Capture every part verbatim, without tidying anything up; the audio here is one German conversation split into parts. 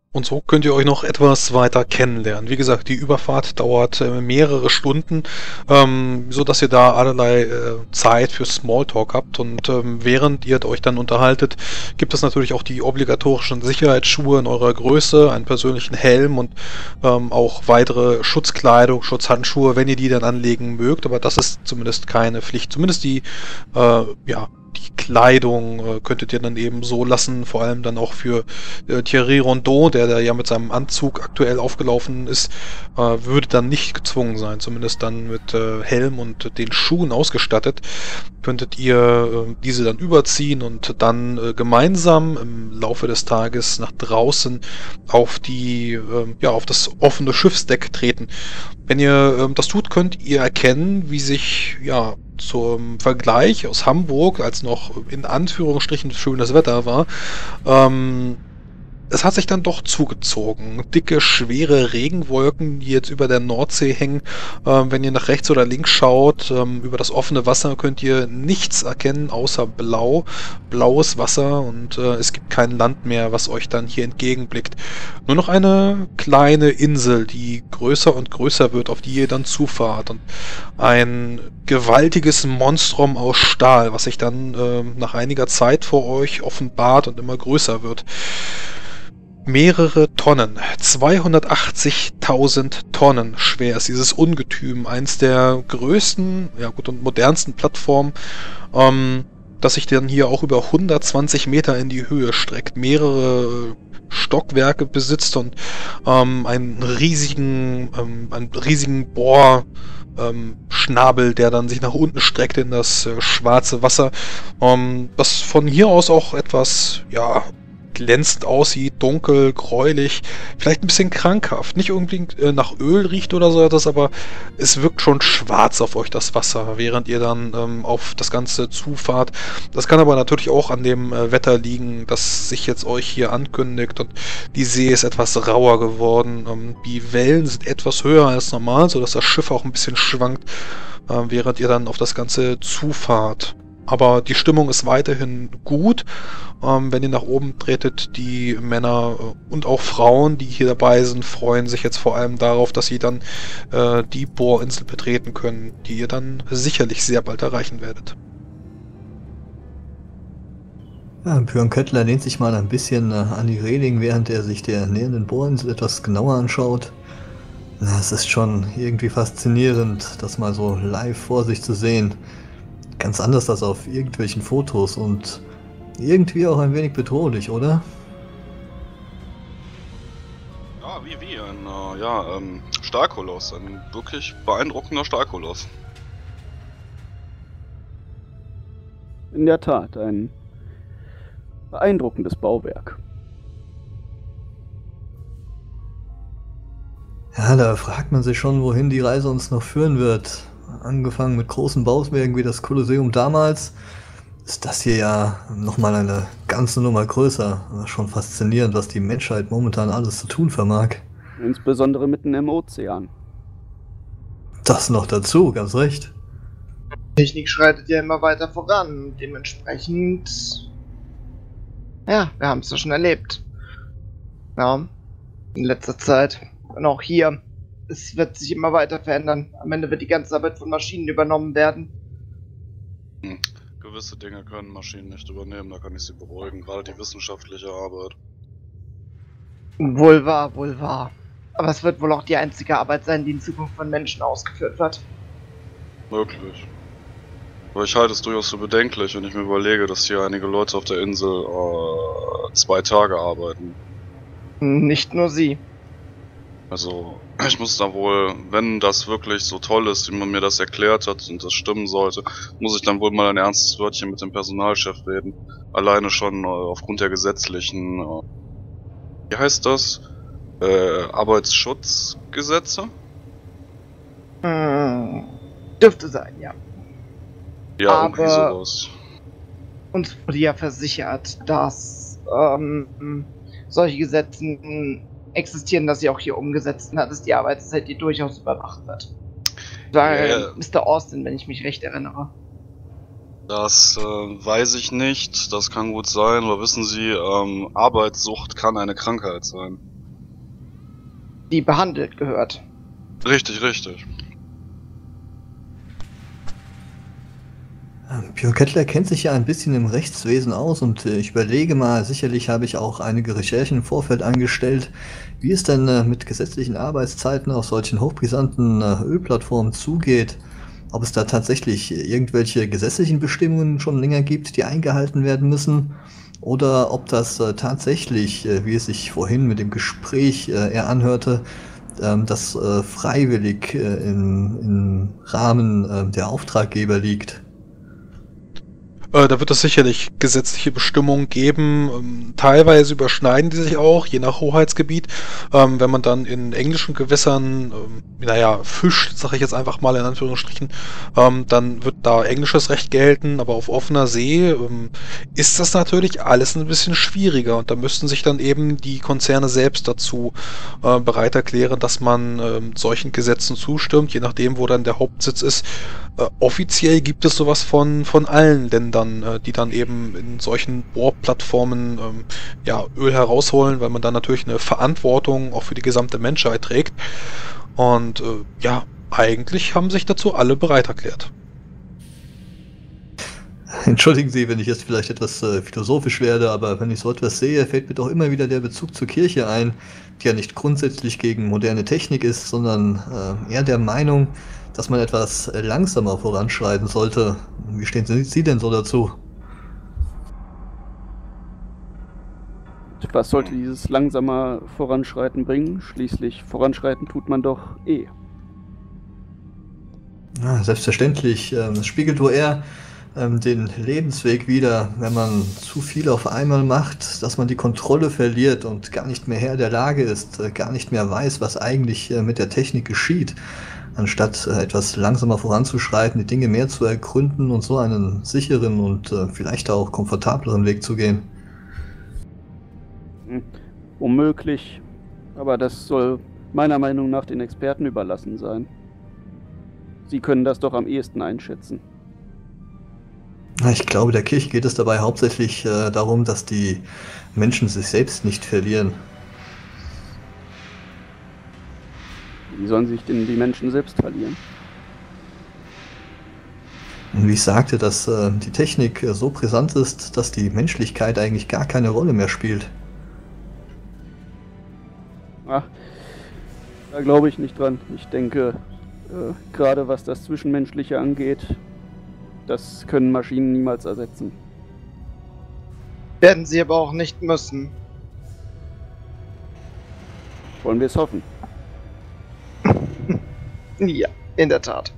Und so könnt ihr euch noch etwas weiter kennenlernen. Wie gesagt, die Überfahrt dauert äh, mehrere Stunden, ähm, so dass ihr da allerlei äh, Zeit für Smalltalk habt. Und ähm, während ihr euch dann unterhaltet, gibt es natürlich auch die obligatorischen Sicherheitsschuhe in eurer Größe, einen persönlichen Helm und ähm, auch weitere Schutzkleidung, Schutzhandschuhe, wenn ihr die dann anlegen mögt. Aber das ist zumindest keine Pflicht. Zumindest die, äh, ja, die Kleidung äh, könntet ihr dann eben so lassen, vor allem dann auch für äh, Thierry Rondeau, der da ja mit seinem Anzug aktuell aufgelaufen ist, äh, würde dann nicht gezwungen sein, zumindest dann mit äh, Helm und den Schuhen ausgestattet, könntet ihr äh, diese dann überziehen und dann äh, gemeinsam im Laufe des Tages nach draußen auf die, äh, ja, auf das offene Schiffsdeck treten. Wenn ihr äh, das tut, könnt ihr erkennen, wie sich, ja, zum Vergleich aus Hamburg, als noch in Anführungsstrichen schönes Wetter war, ähm, es hat sich dann doch zugezogen. Dicke, schwere Regenwolken, die jetzt über der Nordsee hängen. Ähm, wenn ihr nach rechts oder links schaut, ähm, über das offene Wasser könnt ihr nichts erkennen, außer blau, blaues Wasser und äh, es gibt kein Land mehr, was euch dann hier entgegenblickt. Nur noch eine kleine Insel, die größer und größer wird, auf die ihr dann zufahrt. Und ein gewaltiges Monstrum aus Stahl, was sich dann äh, nach einiger Zeit vor euch offenbart und immer größer wird. Mehrere Tonnen, zweihundertachtzigtausend Tonnen schwer ist dieses Ungetüm, eins der größten, ja gut, und modernsten Plattformen, ähm, das sich dann hier auch über hundertzwanzig Meter in die Höhe streckt, mehrere Stockwerke besitzt und ähm, einen riesigen, ähm, einen riesigen Bohr, ähm, Schnabel, der dann sich nach unten streckt in das äh, schwarze Wasser, ähm, das von hier aus auch etwas, ja, glänzend aussieht, dunkel, gräulich, vielleicht ein bisschen krankhaft. Nicht unbedingt äh, nach Öl riecht oder so etwas, aber es wirkt schon schwarz auf euch, das Wasser, während ihr dann ähm, auf das Ganze zufahrt. Das kann aber natürlich auch an dem äh, Wetter liegen, das sich jetzt euch hier ankündigt und die See ist etwas rauer geworden. Ähm, die Wellen sind etwas höher als normal, sodass das Schiff auch ein bisschen schwankt, äh, während ihr dann auf das Ganze zufahrt. Aber die Stimmung ist weiterhin gut. Ähm, wenn ihr nach oben tretet, die Männer äh, und auch Frauen, die hier dabei sind, freuen sich jetzt vor allem darauf, dass sie dann äh, die Bohrinsel betreten können, die ihr dann sicherlich sehr bald erreichen werdet. Ja, Björn Köttler lehnt sich mal ein bisschen äh, an die Reling, während er sich der nähernden Bohrinsel etwas genauer anschaut. Na, es ist schon irgendwie faszinierend, das mal so live vor sich zu sehen. Ganz anders als auf irgendwelchen Fotos und irgendwie auch ein wenig bedrohlich, oder? Ja, wie, wie, ein, äh, ja, ähm, Starkoloss, ein wirklich beeindruckender Starkoloss. In der Tat, ein beeindruckendes Bauwerk. Ja, da fragt man sich schon, wohin die Reise uns noch führen wird. Angefangen mit großen Bauwerken wie das Kolosseum damals, ist das hier ja nochmal eine ganze Nummer größer. Schon faszinierend, was die Menschheit momentan alles zu tun vermag. Insbesondere mitten im Ozean. Das noch dazu, ganz recht. Technik schreitet ja immer weiter voran. Dementsprechend... Ja, wir haben es ja schon erlebt. Ja, in letzter Zeit. Und auch hier. Es wird sich immer weiter verändern. Am Ende wird die ganze Arbeit von Maschinen übernommen werden. Hm. Gewisse Dinge können Maschinen nicht übernehmen, da kann ich sie beruhigen, gerade die wissenschaftliche Arbeit. Wohl wahr, wohl wahr. Aber es wird wohl auch die einzige Arbeit sein, die in Zukunft von Menschen ausgeführt wird. Möglich. Aber ich halte es durchaus für bedenklich, wenn ich mir überlege, dass hier einige Leute auf der Insel äh, zwei Tage arbeiten. Nicht nur sie. Also, ich muss da wohl, wenn das wirklich so toll ist, wie man mir das erklärt hat und das stimmen sollte, muss ich dann wohl mal ein ernstes Wörtchen mit dem Personalchef reden. Alleine schon äh, aufgrund der gesetzlichen, äh, wie heißt das? Äh, Arbeitsschutzgesetze? Hm, dürfte sein, ja. Ja, Aber irgendwie sowas. Uns wurde ja versichert, dass ähm, solche Gesetze existieren, dass sie auch hier umgesetzt sind, dass die Arbeitszeit hier durchaus überwacht wird. Weil Yeah. Mister Austin, wenn ich mich recht erinnere. Das äh, weiß ich nicht, das kann gut sein, aber wissen Sie, ähm, Arbeitssucht kann eine Krankheit sein. die behandelt gehört. Richtig, richtig. Björn Kettler kennt sich ja ein bisschen im Rechtswesen aus und äh, ich überlege mal, sicherlich habe ich auch einige Recherchen im Vorfeld angestellt, wie es denn äh, mit gesetzlichen Arbeitszeiten auf solchen hochbrisanten äh, Ölplattformen zugeht. Ob es da tatsächlich irgendwelche gesetzlichen Bestimmungen schon länger gibt, die eingehalten werden müssen, oder ob das äh, tatsächlich, äh, wie es sich vorhin mit dem Gespräch äh, eher anhörte, ähm, das äh, freiwillig äh, im, im Rahmen äh, der Auftraggeber liegt. Äh, da wird es sicherlich gesetzliche Bestimmungen geben. Ähm, teilweise überschneiden die sich auch, je nach Hoheitsgebiet. Ähm, wenn man dann in englischen Gewässern, ähm, naja, fischt, sage ich jetzt einfach mal in Anführungsstrichen, ähm, dann wird da englisches Recht gelten, aber auf offener See ähm, ist das natürlich alles ein bisschen schwieriger und da müssten sich dann eben die Konzerne selbst dazu äh, bereit erklären, dass man ähm, solchen Gesetzen zustimmt, je nachdem, wo dann der Hauptsitz ist. Äh, offiziell gibt es sowas von, von allen Ländern, äh, die dann eben in solchen Bohrplattformen ähm, ja, Öl herausholen, weil man dann natürlich eine Verantwortung auch für die gesamte Menschheit trägt. Und äh, ja, eigentlich haben sich dazu alle bereit erklärt. Entschuldigen Sie, wenn ich jetzt vielleicht etwas äh, philosophisch werde, aber wenn ich so etwas sehe, fällt mir doch immer wieder der Bezug zur Kirche ein, die ja nicht grundsätzlich gegen moderne Technik ist, sondern äh, eher der Meinung, dass man etwas langsamer voranschreiten sollte. Wie stehen Sie denn so dazu? Was sollte dieses langsamer Voranschreiten bringen? Schließlich voranschreiten tut man doch eh. Ja, selbstverständlich. Ähm, es spiegelt wohl eher ähm, den Lebensweg wider, wenn man zu viel auf einmal macht, dass man die Kontrolle verliert und gar nicht mehr Herr der Lage ist, äh, gar nicht mehr weiß, was eigentlich äh, mit der Technik geschieht. Anstatt äh, etwas langsamer voranzuschreiten, die Dinge mehr zu ergründen und so einen sicheren und äh, vielleicht auch komfortableren Weg zu gehen. Hm, unmöglich. Aber das soll meiner Meinung nach den Experten überlassen sein. Sie können das doch am ehesten einschätzen. Ich glaube, der Kirche geht es dabei hauptsächlich äh, darum, dass die Menschen sich selbst nicht verlieren. Wie sollen sich denn die Menschen selbst verlieren? Und wie ich sagte, dass äh, die Technik äh, so brisant ist, dass die Menschlichkeit eigentlich gar keine Rolle mehr spielt. Ach, da glaube ich nicht dran. Ich denke, äh, gerade was das Zwischenmenschliche angeht, das können Maschinen niemals ersetzen. Werden sie aber auch nicht müssen. Wollen wir es hoffen? Ja, in der Tat.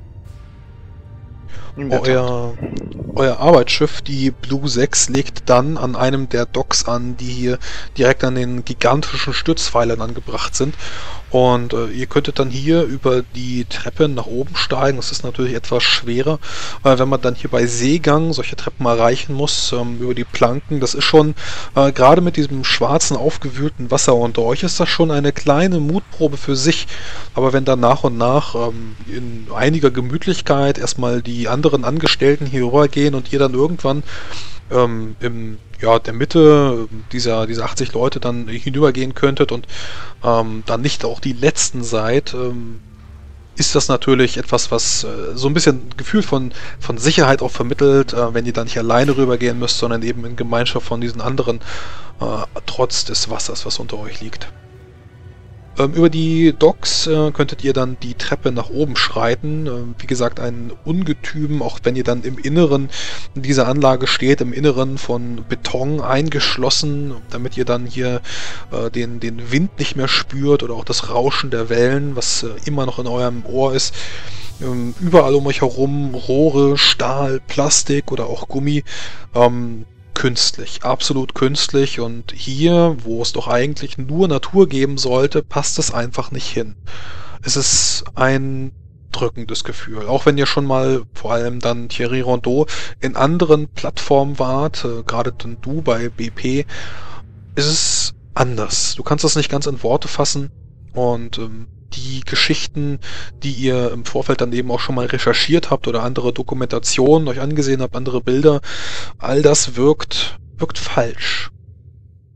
In der Tat. Euer, euer Arbeitsschiff, die Blue sechs, legt dann an einem der Docks an, die hier direkt an den gigantischen Stützpfeilern angebracht sind. Und äh, ihr könntet dann hier über die Treppe nach oben steigen. Das ist natürlich etwas schwerer, äh, wenn man dann hier bei Seegang solche Treppen erreichen muss, ähm, über die Planken. Das ist schon, äh, gerade mit diesem schwarzen, aufgewühlten Wasser unter euch, ist das schon eine kleine Mutprobe für sich. Aber wenn dann nach und nach ähm, in einiger Gemütlichkeit erstmal die anderen Angestellten hier rübergehen und ihr dann irgendwann ähm, im ja, der Mitte dieser, dieser achtzig Leute dann hinübergehen könntet und ähm, dann nicht auch die Letzten seid, ähm, ist das natürlich etwas, was äh, so ein bisschen Gefühl von, von Sicherheit auch vermittelt, äh, wenn ihr da nicht alleine rübergehen müsst, sondern eben in Gemeinschaft von diesen anderen, äh, trotz des Wassers, was unter euch liegt. Ähm, über die Docks äh, könntet ihr dann die Treppe nach oben schreiten. Ähm, wie gesagt, ein Ungetüm, auch wenn ihr dann im Inneren dieser Anlage steht, im Inneren von Beton eingeschlossen, damit ihr dann hier äh, den, den Wind nicht mehr spürt oder auch das Rauschen der Wellen, was äh, immer noch in eurem Ohr ist. Ähm, überall um euch herum Rohre, Stahl, Plastik oder auch Gummi. Ähm, Künstlich, absolut künstlich, und hier, wo es doch eigentlich nur Natur geben sollte, passt es einfach nicht hin. Es ist ein drückendes Gefühl, auch wenn ihr schon mal, vor allem dann Thierry Rondeau, in anderen Plattformen wart, äh, gerade dann du bei B P, ist es anders. Du kannst das nicht ganz in Worte fassen, und ähm, die Geschichten, die ihr im Vorfeld dann eben auch schon mal recherchiert habt oder andere Dokumentationen euch angesehen habt, andere Bilder, all das wirkt, wirkt falsch.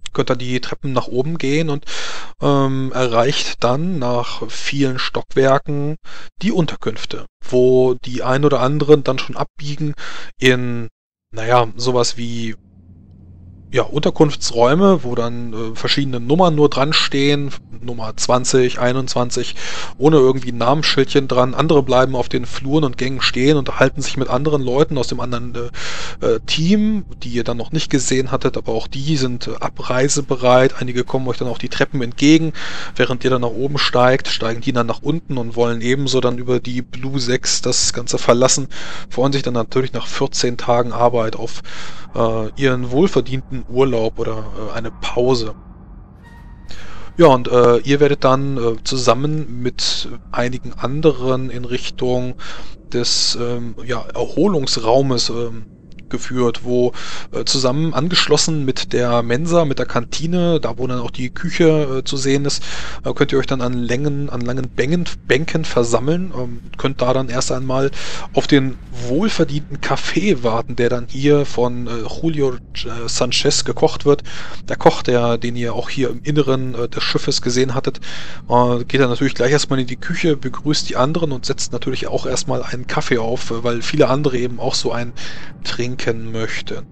könnt dann die Treppen nach oben gehen und ähm, erreicht dann nach vielen Stockwerken die Unterkünfte, wo die ein oder anderen dann schon abbiegen in, naja, sowas wie ja, Unterkunftsräume, wo dann äh, verschiedene Nummern nur dran stehen, Nummer zwanzig, einundzwanzig, ohne irgendwie ein Namensschildchen dran. Andere bleiben auf den Fluren und Gängen stehen und unterhalten sich mit anderen Leuten aus dem anderen äh, äh, Team, die ihr dann noch nicht gesehen hattet, aber auch die sind äh, abreisebereit. Einige kommen euch dann auch die Treppen entgegen. Während ihr dann nach oben steigt, steigen die dann nach unten und wollen ebenso dann über die Blue sechs das Ganze verlassen. Freuen sich dann natürlich nach vierzehn Tagen Arbeit auf äh, ihren wohlverdienten Urlaub oder äh, eine Pause. Ja, und äh, ihr werdet dann äh, zusammen mit einigen anderen in Richtung des ähm, ja, Erholungsraumes ähm, geführt, wo äh, zusammen angeschlossen mit der Mensa, mit der Kantine, da wo dann auch die Küche äh, zu sehen ist, äh, könnt ihr euch dann an Längen, an langen Bänken, Bänken versammeln, ähm, könnt da dann erst einmal auf den wohlverdienten Kaffee warten, der dann hier von äh, Julio äh, Sanchez gekocht wird. Der Koch, der, den ihr auch hier im Inneren äh, des Schiffes gesehen hattet, äh, geht dann natürlich gleich erstmal in die Küche, begrüßt die anderen und setzt natürlich auch erstmal einen Kaffee auf, äh, weil viele andere eben auch so einen trinken möchten.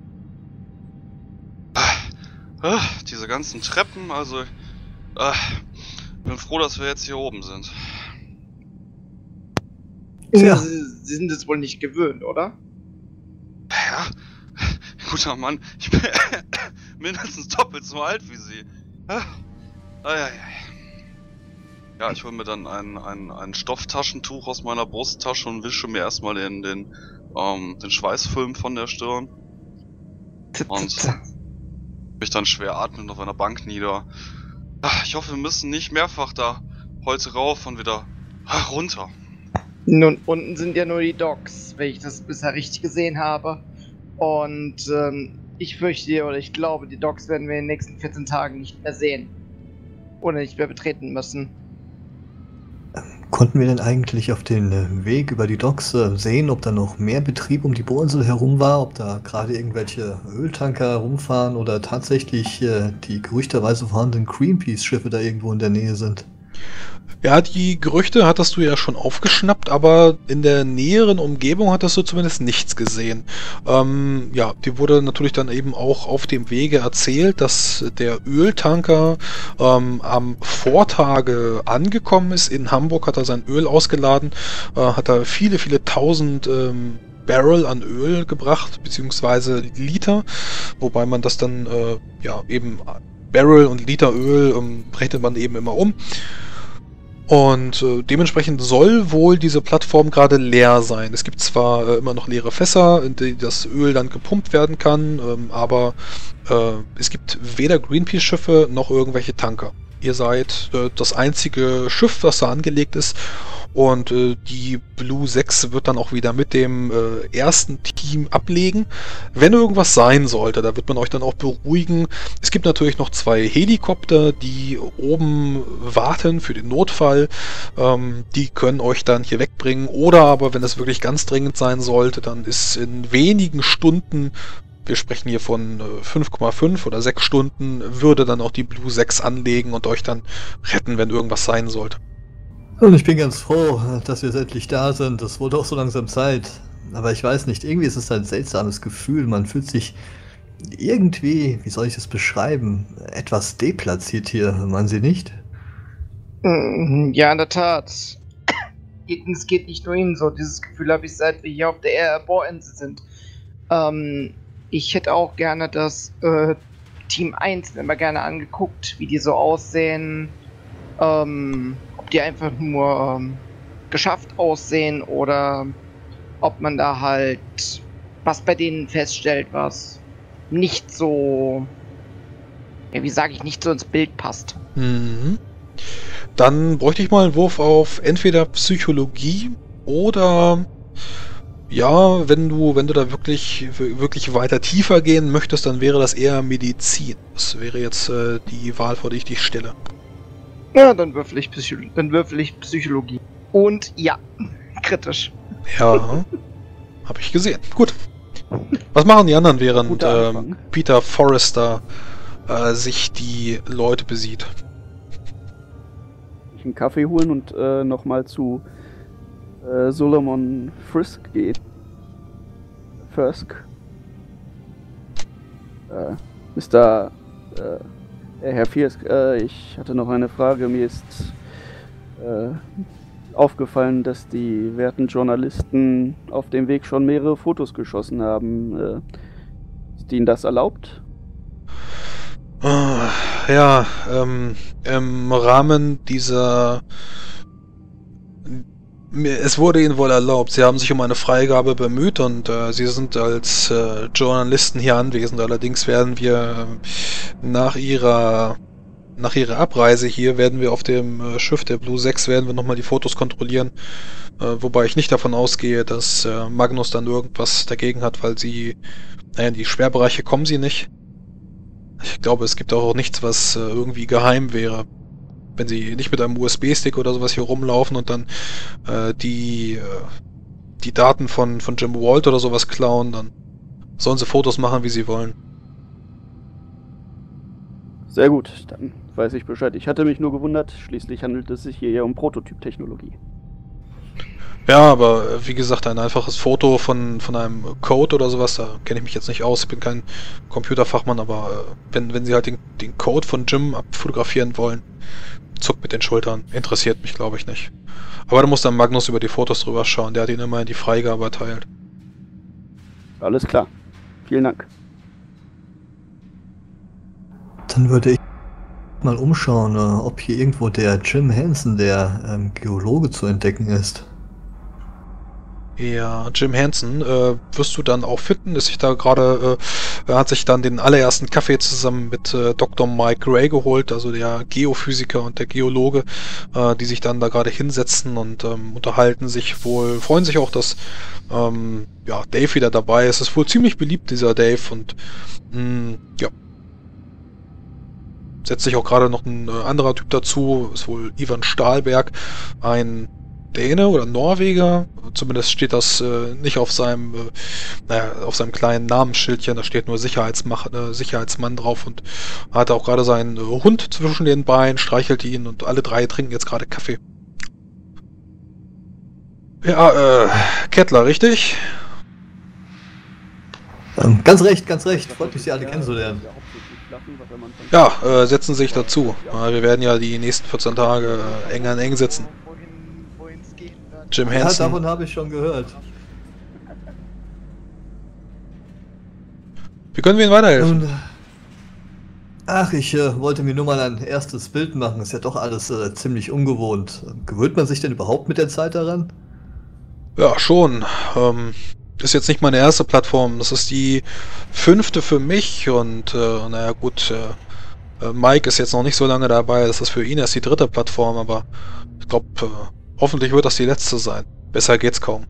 Ah, diese ganzen Treppen, also ah, bin froh, dass wir jetzt hier oben sind. Ja. Sie, Sie sind es wohl nicht gewöhnt, oder? Ja, guter Mann, ich bin mindestens doppelt so alt wie Sie. Ah, ah, ja, ja. Ja, ich hole mir dann ein, ein, ein Stofftaschentuch aus meiner Brusttasche und wische mir erstmal den, den, ähm, den Schweißfilm von der Stirn. Und mich dann schwer atmend auf einer Bank nieder. Ach, ich hoffe, wir müssen nicht mehrfach da heute rauf und wieder ach, runter. Nun, unten sind ja nur die Docks, wenn ich das bisher richtig gesehen habe. Und ähm, ich fürchte oder ich glaube, die Docks werden wir in den nächsten vierzehn Tagen nicht mehr sehen. Oder nicht mehr betreten müssen. Konnten wir denn eigentlich auf den Weg über die Docks äh, sehen, ob da noch mehr Betrieb um die Bohrinsel herum war, ob da gerade irgendwelche Öltanker rumfahren oder tatsächlich äh, die gerüchterweise vorhandenen Greenpeace-Schiffe da irgendwo in der Nähe sind? Ja, die Gerüchte hattest du ja schon aufgeschnappt, aber in der näheren Umgebung hattest du zumindest nichts gesehen. Ähm, ja, die wurde natürlich dann eben auch auf dem Wege erzählt, dass der Öltanker ähm, am Vortage angekommen ist. In Hamburg hat er sein Öl ausgeladen, äh, hat er viele, viele tausend ähm, Barrel an Öl gebracht, beziehungsweise Liter, wobei man das dann, äh, ja, eben Barrel und Liter Öl ähm, rechnet man eben immer um. Und äh, dementsprechend soll wohl diese Plattform gerade leer sein. Es gibt zwar äh, immer noch leere Fässer, in die das Öl dann gepumpt werden kann, ähm, aber äh, es gibt weder Greenpeace-Schiffe noch irgendwelche Tanker. Ihr seid äh, das einzige Schiff, das da angelegt ist. Und äh, die Blue sechs wird dann auch wieder mit dem äh, ersten Team ablegen. Wenn irgendwas sein sollte, da wird man euch dann auch beruhigen. Es gibt natürlich noch zwei Helikopter, die oben warten für den Notfall. Ähm, die können euch dann hier wegbringen. Oder aber, wenn es wirklich ganz dringend sein sollte, dann ist in wenigen Stunden, wir sprechen hier von fünf Komma fünf oder sechs Stunden, würde dann auch die Blue sechs anlegen und euch dann retten, wenn irgendwas sein sollte. Und ich bin ganz froh, dass wir jetzt endlich da sind. Es wurde auch so langsam Zeit. Aber ich weiß nicht, irgendwie ist es ein seltsames Gefühl. Man fühlt sich irgendwie, wie soll ich es beschreiben, etwas deplatziert hier, meinen Sie nicht? Ja, in der Tat. Es geht nicht nur Ihnen so. Dieses Gefühl habe ich, seit wir hier auf der Bohrinsel sind. Ähm, ich hätte auch gerne das äh, Team eins mir mal gerne angeguckt, wie die so aussehen. Ähm... die einfach nur ähm, geschafft aussehen oder ob man da halt was bei denen feststellt, was nicht so, ja, wie sage ich, nicht so ins Bild passt. Mhm. Dann bräuchte ich mal einen Wurf auf entweder Psychologie oder ja, wenn du, wenn du da wirklich, wirklich weiter tiefer gehen möchtest, dann wäre das eher Medizin. Das wäre jetzt äh, die Wahl, vor die ich dich stelle. Ja, dann würfel ich, Psycho dann würfel ich Psychologie. Und ja, kritisch. Ja, habe ich gesehen. Gut. Was machen die anderen, während ähm, Peter Forrester äh, sich die Leute besieht. Ich einen Kaffee holen und äh, nochmal zu äh, Solomon Frisk geht. Frisk. Äh, Mister Äh, Herr Frisk, äh, ich hatte noch eine Frage. Mir ist äh, aufgefallen, dass die werten Journalisten auf dem Weg schon mehrere Fotos geschossen haben. Äh, ist Ihnen das erlaubt? Äh, ja, ähm, im Rahmen dieser... Es wurde Ihnen wohl erlaubt. Sie haben sich um eine Freigabe bemüht und äh, Sie sind als äh, Journalisten hier anwesend. Allerdings werden wir äh, nach Ihrer nach Ihrer Abreise hier werden wir auf dem äh, Schiff der Blue sechs werden wir nochmal die Fotos kontrollieren. Äh, wobei ich nicht davon ausgehe, dass äh, Magnus dann irgendwas dagegen hat, weil Sie, naja, in die Sperrbereiche kommen Sie nicht. Ich glaube, es gibt auch nichts, was äh, irgendwie geheim wäre. Wenn sie nicht mit einem U S B-Stick oder sowas hier rumlaufen und dann äh, die äh, die Daten von, von Jim Walt oder sowas klauen, dann sollen sie Fotos machen, wie sie wollen. Sehr gut, dann weiß ich Bescheid. Ich hatte mich nur gewundert, schließlich handelt es sich hier ja um Prototyp-Technologie. Ja, aber äh, wie gesagt, ein einfaches Foto von, von einem Code oder sowas, da kenne ich mich jetzt nicht aus, ich bin kein Computerfachmann, aber äh, wenn, wenn sie halt den, den Code von Jim abfotografieren wollen, zuckt mit den Schultern. Interessiert mich, glaube ich, nicht. Aber da muss dann Magnus über die Fotos drüber schauen. Der hat ihnen immerhin die Freigabe erteilt. Alles klar. Vielen Dank. Dann würde ich mal umschauen, ob hier irgendwo der Jim Hansen, der ähm, Geologe, zu entdecken ist. Ja, Jim Hansen äh, wirst du dann auch finden, ist sich da gerade, äh, er hat sich dann den allerersten Kaffee zusammen mit äh, Doktor Mike Gray geholt, also der Geophysiker und der Geologe, äh, die sich dann da gerade hinsetzen und ähm, unterhalten sich wohl, freuen sich auch, dass ähm, ja, Dave wieder dabei ist. Es ist wohl ziemlich beliebt, dieser Dave, und mh, ja. Setzt sich auch gerade noch ein äh, anderer Typ dazu, ist wohl Ivan Stahlberg, ein Däne oder Norweger, zumindest steht das äh, nicht auf seinem, äh, naja, auf seinem kleinen Namensschildchen, da steht nur Sicherheitsmach, äh, Sicherheitsmann drauf, und hat auch gerade seinen äh, Hund zwischen den Beinen, streichelt ihn, und alle drei trinken jetzt gerade Kaffee. Ja, äh, Kettler, richtig? Ähm, ganz recht, ganz recht. Freut mich, Sie alle kennenzulernen. Ja, äh, setzen Sie sich dazu. Äh, wir werden ja die nächsten vierzehn Tage äh, eng an eng sitzen. Jim Ja, Hansen. davon habe ich schon gehört. Wie können wir Ihnen weiterhelfen? Nun, ach, ich äh, wollte mir nur mal ein erstes Bild machen. Ist ja doch alles äh, ziemlich ungewohnt. Gewöhnt man sich denn überhaupt mit der Zeit daran? Ja, schon. Ähm, ist jetzt nicht meine erste Plattform. Das ist die fünfte für mich, und äh, naja gut, äh, Mike ist jetzt noch nicht so lange dabei. Das ist für ihn erst die dritte Plattform, aber ich glaube, äh, hoffentlich wird das die letzte sein. Besser geht's kaum.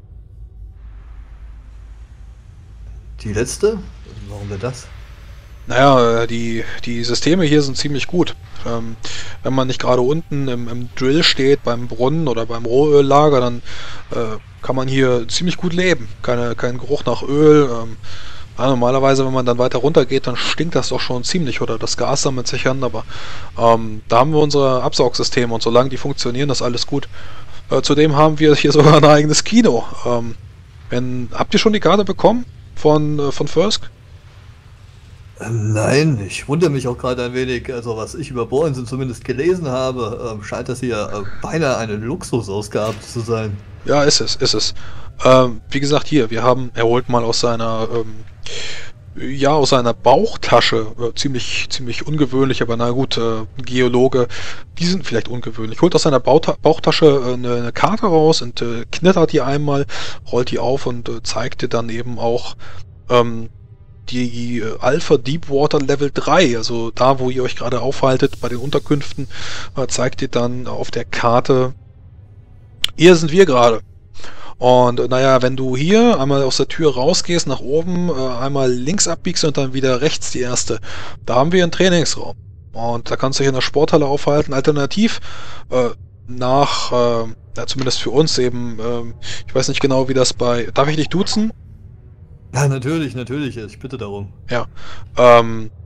Die letzte? Warum denn das? Naja, die, die Systeme hier sind ziemlich gut. Ähm, wenn man nicht gerade unten im, im Drill steht, beim Brunnen oder beim Rohöllager, dann äh, kann man hier ziemlich gut leben. Keine, kein Geruch nach Öl. Ähm, ja, normalerweise, wenn man dann weiter runter geht, dann stinkt das doch schon ziemlich, oder das Gas sammelt sich an, aber ähm, da haben wir unsere Absaugsysteme, und solange die funktionieren, ist alles gut. Äh, zudem haben wir hier sogar ein eigenes Kino. Ähm, wenn, habt ihr schon die Karte bekommen von, äh, von Firsk? Ähm, nein, ich wundere mich auch gerade ein wenig. Also was ich über Borensen zumindest gelesen habe, ähm, scheint das hier äh, beinahe eine Luxusausgabe zu sein. Ja, ist es, ist es. Ähm, wie gesagt, hier, wir haben, er holt mal aus seiner, ähm, ja, aus seiner Bauchtasche, äh, ziemlich, ziemlich ungewöhnlich, aber na gut, äh, Geologe, die sind vielleicht ungewöhnlich, holt aus seiner Bauta Bauchtasche äh, eine, eine Karte raus und äh, knittert die einmal, rollt die auf und äh, zeigt dir dann eben auch, ähm, die äh, Alpha Deepwater Level drei, also da, wo ihr euch gerade aufhaltet, bei den Unterkünften, äh, zeigt ihr dann auf der Karte, hier sind wir gerade. Und äh, naja, wenn du hier einmal aus der Tür rausgehst, nach oben, äh, einmal links abbiegst und dann wieder rechts die erste, da haben wir einen Trainingsraum. Und da kannst du dich in der Sporthalle aufhalten. Alternativ äh, nach, äh, ja, zumindest für uns eben, äh, ich weiß nicht genau, wie das bei, darf ich dich duzen? Ja, natürlich, natürlich, ich bitte darum. Ja, ähm,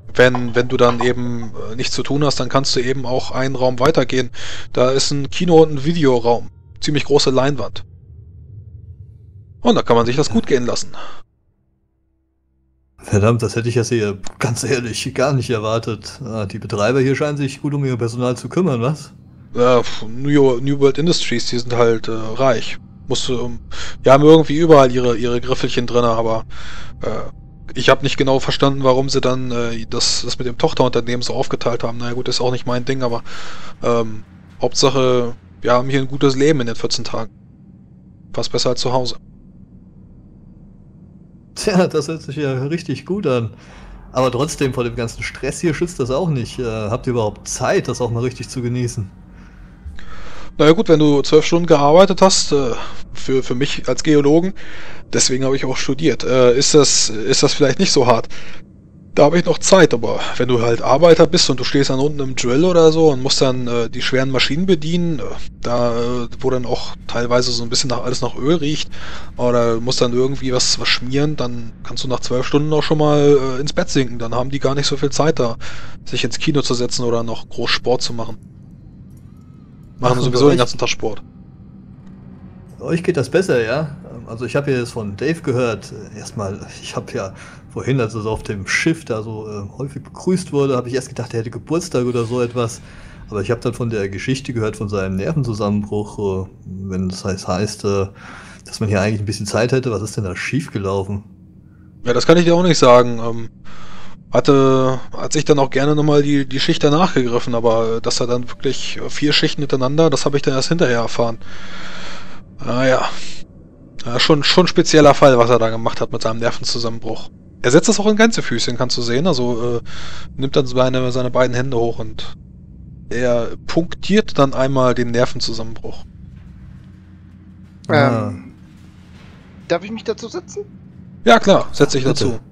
wenn, wenn du dann eben äh, nichts zu tun hast, dann kannst du eben auch einen Raum weitergehen. Da ist ein Kino- und ein Videoraum. Ziemlich große Leinwand. Und da kann man sich das gut gehen lassen. Verdammt, das hätte ich jetzt hier ganz ehrlich gar nicht erwartet. Ah, die Betreiber hier scheinen sich gut um ihr Personal zu kümmern, was? Äh, New, New World Industries, die sind halt äh, reich. Musst du, ähm, die haben irgendwie überall ihre, ihre Griffelchen drin, aber äh, ich habe nicht genau verstanden, warum sie dann äh, das, das mit dem Tochterunternehmen so aufgeteilt haben. Naja gut, ist auch nicht mein Ding, aber ähm, Hauptsache, wir haben hier ein gutes Leben in den vierzehn Tagen. Fast besser als zu Hause. Tja, das hört sich ja richtig gut an. Aber trotzdem, vor dem ganzen Stress hier schützt das auch nicht. Äh, habt ihr überhaupt Zeit, das auch mal richtig zu genießen? Naja gut, wenn du zwölf Stunden gearbeitet hast, äh, für, für mich als Geologen, deswegen habe ich auch studiert, äh, ist das, ist das vielleicht nicht so hart. Da habe ich noch Zeit, aber wenn du halt Arbeiter bist und du stehst dann unten im Drill oder so und musst dann äh, die schweren Maschinen bedienen, äh, da äh, wo dann auch teilweise so ein bisschen nach alles nach Öl riecht, oder musst dann irgendwie was, was schmieren, dann kannst du nach zwölf Stunden auch schon mal äh, ins Bett sinken. Dann haben die gar nicht so viel Zeit da, sich ins Kino zu setzen oder noch groß Sport zu machen. Machen Ach, sowieso bei den euch- ganzen Tag Sport. Bei euch geht das besser, ja? Also ich habe ja jetzt von Dave gehört. äh, Erstmal, ich habe ja vorhin, als er so auf dem Schiff da so äh, häufig begrüßt wurde, habe ich erst gedacht, er hätte Geburtstag oder so etwas. Aber ich habe dann von der Geschichte gehört, von seinem Nervenzusammenbruch, äh, wenn das heißt, heißt äh, dass man hier eigentlich ein bisschen Zeit hätte. Was ist denn da schiefgelaufen? Ja, das kann ich dir auch nicht sagen. Ähm, hatte, hat sich dann auch gerne nochmal die, die Schicht danach gegriffen, aber äh, dass er dann wirklich äh, vier Schichten hintereinander, das habe ich dann erst hinterher erfahren. Naja, ja, schon, schon ein spezieller Fall, was er da gemacht hat mit seinem Nervenzusammenbruch. Er setzt das auch in Gänsefüßchen, kannst du sehen, also äh, nimmt dann seine, seine beiden Hände hoch und er punktiert dann einmal den Nervenzusammenbruch. Ah. Ähm, darf ich mich dazu setzen? Ja klar, setz dich Bitte. dazu.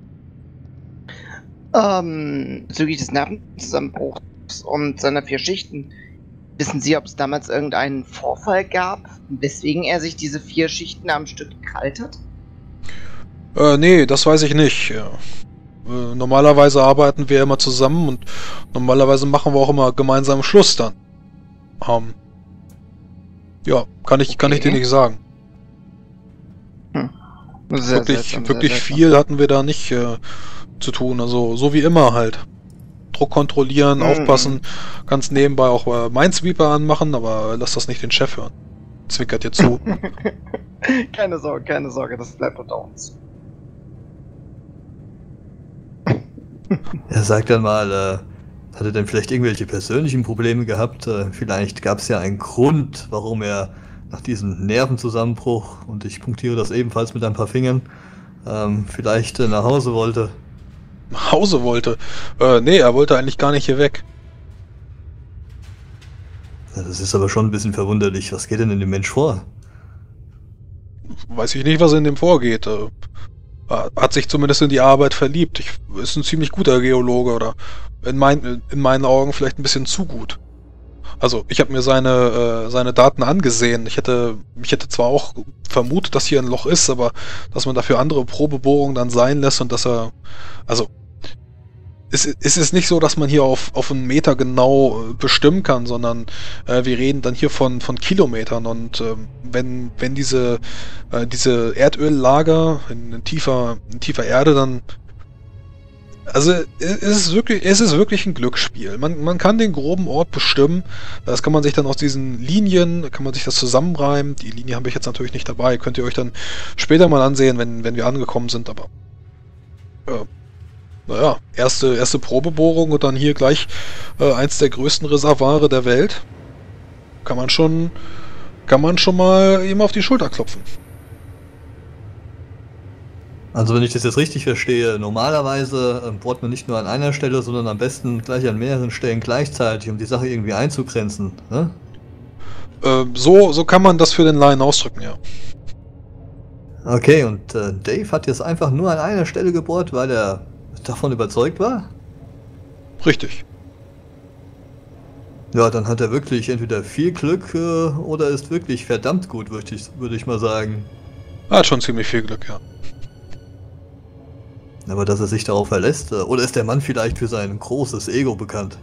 Ähm, bezüglich des Nervenzusammenbruchs und seiner vier Schichten. Wissen Sie, ob es damals irgendeinen Vorfall gab, weswegen er sich diese vier Schichten am Stück krallt hat? Äh, nee, das weiß ich nicht. Ja. Äh, normalerweise arbeiten wir immer zusammen und normalerweise machen wir auch immer gemeinsam Schluss dann. Ähm, ja, kann ich, kann ich dir Okay. nicht sagen. Sehr wirklich seltsam, sehr wirklich seltsam. viel hatten wir da nicht äh, zu tun. Also so wie immer halt. Druck kontrollieren, Mhm. aufpassen, ganz nebenbei auch äh, Minesweeper anmachen, aber lass das nicht den Chef hören. Zwinkert dir zu. Keine Sorge, keine Sorge, das bleibt unter uns. Er sagt dann mal, äh, hat er denn vielleicht irgendwelche persönlichen Probleme gehabt? Äh, vielleicht gab es ja einen Grund, warum er nach diesem Nervenzusammenbruch, und ich punktiere das ebenfalls mit ein paar Fingern, ähm, vielleicht äh, nach Hause wollte. Nach Hause wollte. Äh, nee, er wollte eigentlich gar nicht hier weg. Ja, das ist aber schon ein bisschen verwunderlich. Was geht denn in dem Mensch vor? Weiß ich nicht, was in dem vorgeht. Äh, hat sich zumindest in die Arbeit verliebt. Ich, ist ein ziemlich guter Geologe oder in, mein, in meinen Augen vielleicht ein bisschen zu gut. Also ich habe mir seine, äh, seine Daten angesehen. Ich hätte, ich hätte zwar auch vermutet, dass hier ein Loch ist, aber dass man dafür andere Probebohrungen dann sein lässt und dass er, also es, es ist nicht so, dass man hier auf, auf einen Meter genau äh, bestimmen kann, sondern äh, wir reden dann hier von, von Kilometern und ähm, wenn, wenn diese, äh, diese Erdöllager in, in, tiefer, in tiefer Erde dann also es ist wirklich, es ist wirklich ein Glücksspiel. Man, man kann den groben Ort bestimmen. Das kann man sich dann aus diesen Linien, kann man sich das zusammenreimen. Die Linie habe ich jetzt natürlich nicht dabei. Könnt ihr euch dann später mal ansehen, wenn, wenn wir angekommen sind. Aber äh, naja, erste, erste Probebohrung und dann hier gleich äh, eins der größten Reservoire der Welt. Kann man schon, kann man schon mal ihm auf die Schulter klopfen. Also wenn ich das jetzt richtig verstehe, normalerweise äh, bohrt man nicht nur an einer Stelle, sondern am besten gleich an mehreren Stellen gleichzeitig, um die Sache irgendwie einzugrenzen. Ne? Äh, so, so kann man das für den Laien ausdrücken, ja. Okay, und äh, Dave hat jetzt einfach nur an einer Stelle gebohrt, weil er davon überzeugt war? Richtig. Ja, dann hat er wirklich entweder viel Glück äh, oder ist wirklich verdammt gut, würde ich, würde ich mal sagen. Er hat schon ziemlich viel Glück, ja. Aber dass er sich darauf verlässt, äh, oder ist der Mann vielleicht für sein großes Ego bekannt?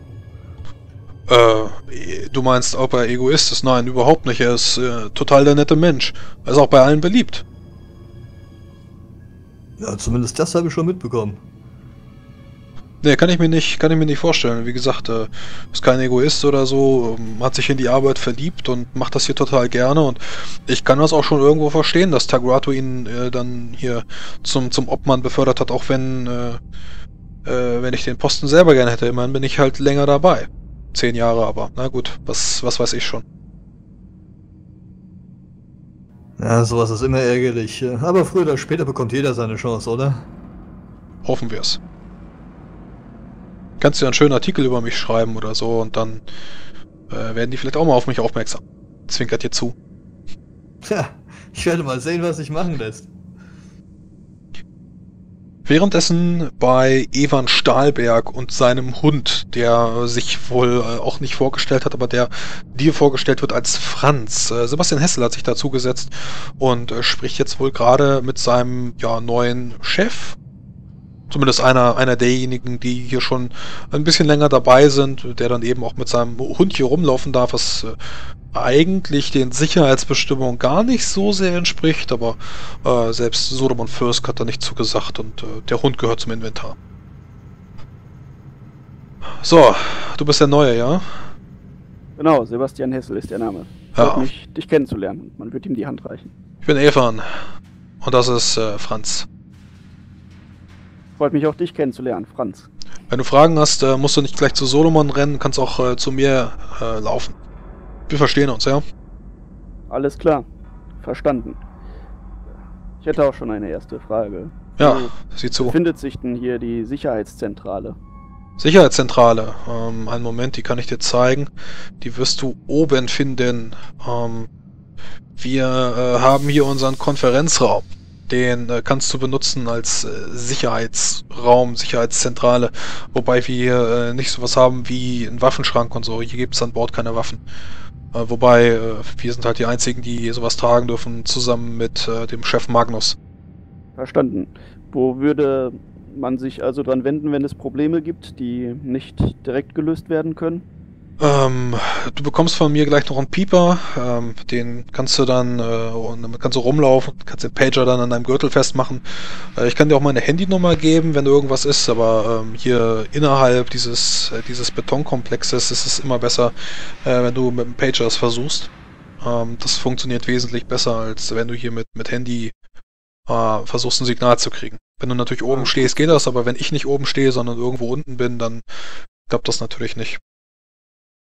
Äh, du meinst, ob er Egoist ist? Nein, überhaupt nicht. Er ist äh, total der nette Mensch. Er ist auch bei allen beliebt. Ja, zumindest das habe ich schon mitbekommen. Nee, kann ich mir nicht, kann ich mir nicht vorstellen. Wie gesagt, äh, ist kein Egoist oder so, ähm, hat sich in die Arbeit verliebt und macht das hier total gerne. Und ich kann das auch schon irgendwo verstehen, dass Tagrato ihn äh, dann hier zum, zum Obmann befördert hat, auch wenn, äh, äh, wenn ich den Posten selber gerne hätte. Immerhin bin ich halt länger dabei. Zehn Jahre aber. Na gut, was, was weiß ich schon. Ja, sowas ist immer ärgerlich. Aber früher oder später bekommt jeder seine Chance, oder? Hoffen wir es. Kannst du ja einen schönen Artikel über mich schreiben oder so und dann äh, werden die vielleicht auch mal auf mich aufmerksam. Zwinkert dir zu. Tja, ich werde mal sehen, was sich machen lässt. Währenddessen bei Evan Stahlberg und seinem Hund, der sich wohl äh, auch nicht vorgestellt hat, aber der dir vorgestellt wird als Franz. Äh, Sebastian Hessel hat sich dazugesetzt und äh, spricht jetzt wohl gerade mit seinem ja, neuen Chef. Zumindest einer, einer derjenigen, die hier schon ein bisschen länger dabei sind, der dann eben auch mit seinem Hund hier rumlaufen darf, was äh, eigentlich den Sicherheitsbestimmungen gar nicht so sehr entspricht, aber äh, selbst Solomon Fürst hat da nicht zugesagt und äh, der Hund gehört zum Inventar. So, du bist der Neue, ja? Genau, Sebastian Hessel ist der Name. Ja. Freut mich, dich kennenzulernen. Man wird ihm die Hand reichen. Ich bin Evan und das ist äh, Franz. Freut mich auch, dich kennenzulernen, Franz. Wenn du Fragen hast, äh, musst du nicht gleich zu Solomon rennen, kannst auch äh, zu mir äh, laufen. Wir verstehen uns, ja? Alles klar. Verstanden. Ich hätte auch schon eine erste Frage. Ja, Wo sieh zu. befindet sich denn hier die Sicherheitszentrale? Sicherheitszentrale. Ähm, einen Moment, die kann ich dir zeigen. Die wirst du oben finden. Ähm, wir äh, haben hier unseren Konferenzraum. Den äh, kannst du benutzen als äh, Sicherheitsraum, Sicherheitszentrale. Wobei wir äh, nicht sowas haben wie einen Waffenschrank und so. Hier gibt es an Bord keine Waffen. Äh, wobei äh, wir sind halt die einzigen, die sowas tragen dürfen, zusammen mit äh, dem Chef Magnus. Verstanden. Wo würde man sich also dran wenden, wenn es Probleme gibt, die nicht direkt gelöst werden können? Ähm, du bekommst von mir gleich noch einen Pieper, ähm, den kannst du dann, äh, und damit kannst du rumlaufen, kannst den Pager dann an deinem Gürtel festmachen. Äh, ich kann dir auch meine Handynummer geben, wenn da irgendwas ist, aber ähm, hier innerhalb dieses, äh, dieses Betonkomplexes ist es immer besser, äh, wenn du mit dem Pager es versuchst. Ähm, das funktioniert wesentlich besser, als wenn du hier mit, mit Handy äh, versuchst, ein Signal zu kriegen. Wenn du natürlich oben stehst, geht das, aber wenn ich nicht oben stehe, sondern irgendwo unten bin, dann klappt das natürlich nicht.